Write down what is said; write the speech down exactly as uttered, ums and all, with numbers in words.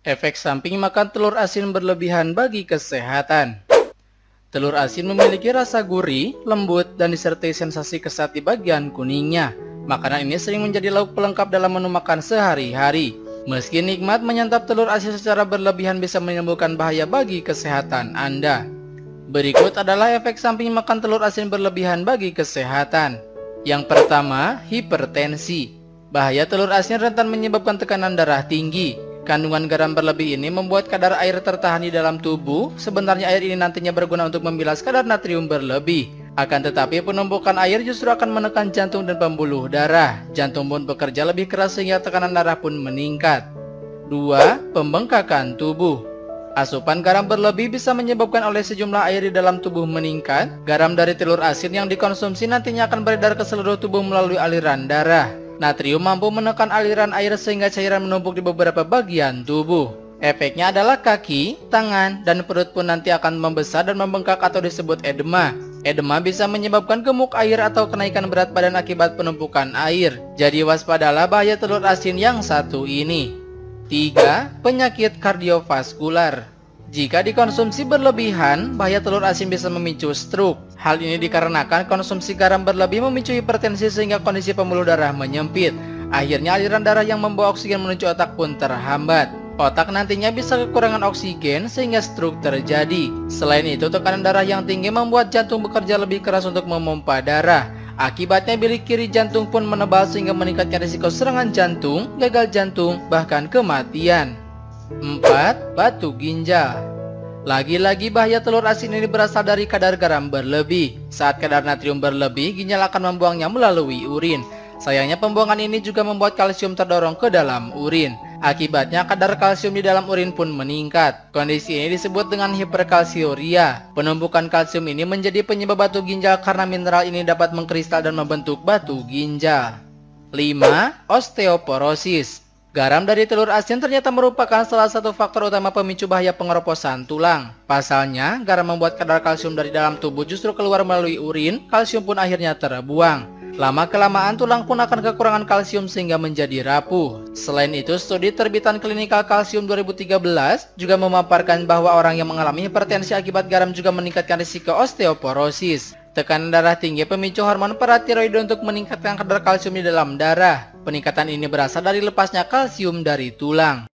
Efek samping makan telur asin berlebihan bagi kesehatan. Telur asin memiliki rasa gurih, lembut, dan disertai sensasi kesat di bagian kuningnya. Makanan ini sering menjadi lauk pelengkap dalam menu makan sehari-hari. Meski nikmat, menyantap telur asin secara berlebihan bisa menimbulkan bahaya bagi kesehatan Anda. Berikut adalah efek samping makan telur asin berlebihan bagi kesehatan. Yang pertama, hipertensi. Bahaya telur asin rentan menyebabkan tekanan darah tinggi. Kandungan garam berlebih ini membuat kadar air tertahan di dalam tubuh. Sebenarnya air ini nantinya berguna untuk membilas kadar natrium berlebih. Akan tetapi penumpukan air justru akan menekan jantung dan pembuluh darah. Jantung pun bekerja lebih keras sehingga tekanan darah pun meningkat. Dua. Pembengkakan tubuh. Asupan garam berlebih bisa menyebabkan oleh sejumlah air di dalam tubuh meningkat. Garam dari telur asin yang dikonsumsi nantinya akan beredar ke seluruh tubuh melalui aliran darah. Natrium mampu menekan aliran air sehingga cairan menumpuk di beberapa bagian tubuh. Efeknya adalah kaki, tangan, dan perut pun nanti akan membesar dan membengkak atau disebut edema. Edema bisa menyebabkan gemuk air atau kenaikan berat badan akibat penumpukan air. Jadi waspadalah bahaya telur asin yang satu ini. Tiga. Penyakit kardiovaskular. Jika dikonsumsi berlebihan, bahaya telur asin bisa memicu stroke. Hal ini dikarenakan konsumsi garam berlebih memicu hipertensi sehingga kondisi pembuluh darah menyempit. Akhirnya aliran darah yang membawa oksigen menuju otak pun terhambat. Otak nantinya bisa kekurangan oksigen sehingga stroke terjadi. Selain itu, tekanan darah yang tinggi membuat jantung bekerja lebih keras untuk memompa darah. Akibatnya bilik kiri jantung pun menebal sehingga meningkatkan risiko serangan jantung, gagal jantung, bahkan kematian. Empat. Batu ginjal. Lagi-lagi bahaya telur asin ini berasal dari kadar garam berlebih. Saat kadar natrium berlebih, ginjal akan membuangnya melalui urin. Sayangnya pembuangan ini juga membuat kalsium terdorong ke dalam urin. Akibatnya kadar kalsium di dalam urin pun meningkat. Kondisi ini disebut dengan hiperkalsiuria. Penumpukan kalsium ini menjadi penyebab batu ginjal karena mineral ini dapat mengkristal dan membentuk batu ginjal. Lima. Osteoporosis. Garam dari telur asin ternyata merupakan salah satu faktor utama pemicu bahaya pengeroposan tulang. Pasalnya, garam membuat kadar kalsium dari dalam tubuh justru keluar melalui urin, kalsium pun akhirnya terbuang. Lama-kelamaan tulang pun akan kekurangan kalsium sehingga menjadi rapuh. Selain itu, studi terbitan Clinical Calcium dua ribu tiga belas juga memaparkan bahwa orang yang mengalami hipertensi akibat garam juga meningkatkan risiko osteoporosis. Tekanan darah tinggi pemicu hormon paratiroid untuk meningkatkan kadar kalsium di dalam darah. Peningkatan ini berasal dari lepasnya kalsium dari tulang.